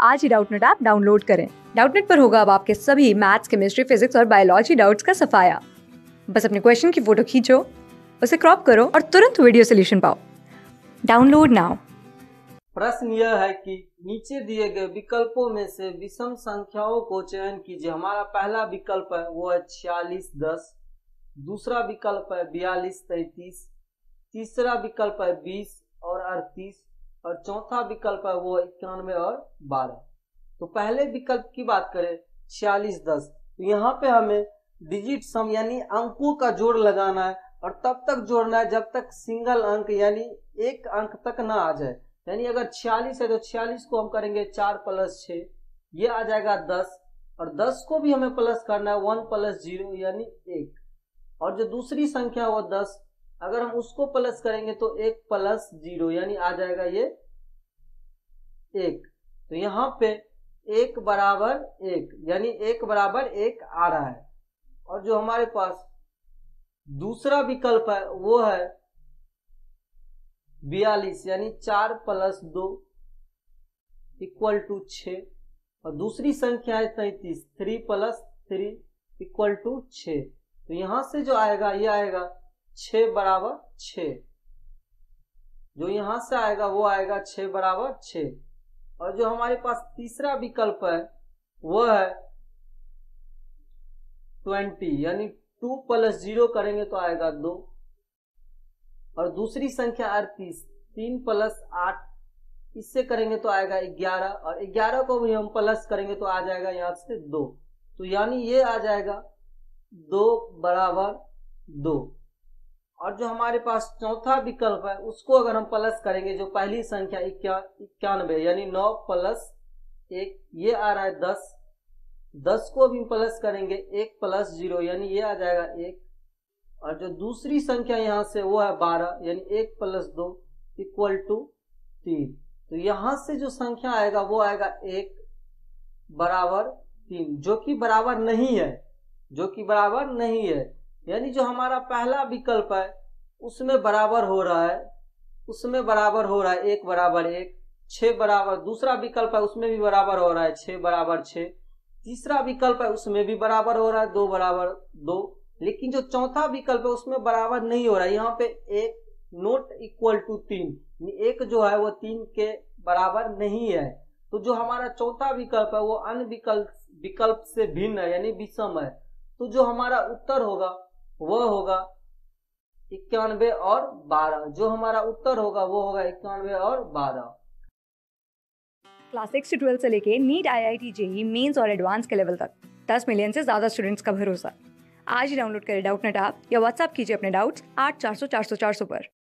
आज ही Doubtnut app download करें। डाउटनेट पर होगा अब आपके सभी मैथ्स, केमिस्ट्री, फिजिक्स और बायोलॉजी डाउट्स का सफाया। बस अपने क्वेश्चन की फोटो खींचो, उसे क्रॉप करो और तुरंत वीडियो सोल्यूशन पाओ। Download now. प्रश्न यह है कि नीचे दिए गए विकल्पों में से विषम संख्याओं को चयन कीजिए। हमारा पहला विकल्प है वो है 46 10, दूसरा विकल्प है 42 33, तीसरा विकल्प है 20 और 38 और चौथा विकल्प है वो 91 और 12। तो पहले विकल्प की बात करें 46 10, तो यहाँ पे हमें डिजिट सम यानी अंकों का जोड़ लगाना है और तब तक जोड़ना है जब तक सिंगल अंक यानी एक अंक तक ना आ जाए। यानी अगर 46 है तो 46 को हम करेंगे 4 + 6, ये आ जाएगा 10 और 10 को भी हमें प्लस करना है 1 + 0 यानी 1। और जो दूसरी संख्या वो 10, अगर हम उसको प्लस करेंगे तो 1 + 0 यानी आ जाएगा ये 1। तो यहाँ पे 1 = 1 यानी 1 = 1 आ रहा है। और जो हमारे पास दूसरा विकल्प है वो है 42 यानी 4 + 2 = 6 और दूसरी संख्या है 33 3 + 3 = 6। तो यहां से जो आएगा ये आएगा 6 = 6, जो यहां से आएगा वो आएगा 6 = 6। और जो हमारे पास तीसरा विकल्प है वो है 20 यानी 2 + 0 करेंगे तो आएगा 2 और दूसरी संख्या 38 3 + 8, इससे करेंगे तो आएगा 11 और 11 को भी हम प्लस करेंगे तो आ जाएगा यहाँ से 2। तो यानी ये आ जाएगा 2 = 2। और जो हमारे पास चौथा विकल्प है उसको अगर हम प्लस करेंगे, जो पहली संख्या 91 यानी 9 + 1 ये आ रहा है 10, 10 को भी प्लस करेंगे 1 + 0 यानी ये आ जाएगा 1। और जो दूसरी संख्या यहाँ से वो है 12 यानी 1 + 2 = 3। तो यहाँ से जो संख्या आएगा वो आएगा 1 = 3, जो कि बराबर नहीं है, जो कि बराबर नहीं है। यानी जो हमारा पहला विकल्प है उसमें बराबर हो रहा है, उसमें बराबर हो रहा है 1 = 1, 6 बराबर, दूसरा विकल्प है उसमें भी बराबर हो रहा है 6 = 6, तीसरा विकल्प है उसमें भी बराबर हो रहा है 2 = 2, लेकिन जो चौथा विकल्प है उसमें बराबर नहीं हो रहा है। यहाँ पे 1 ≠ 3, एक जो है वो 3 के बराबर नहीं है। तो जो हमारा चौथा विकल्प है वो अन्य विकल्प से भिन्न है यानी विषम है। तो जो हमारा उत्तर होगा वह होगा 91 और 12। जो हमारा उत्तर होगा वो होगा 91 और 12। क्लास 6 से 12 से लेके नीट, IIT, JEE मेंस और एडवांस के लेवल तक 10 मिलियन से ज्यादा स्टूडेंट्स का भरोसा। आज ही डाउनलोड करें डाउटनेट ऐप या व्हाट्सएप कीजिए अपने डाउट्स 8400 400 400 पर।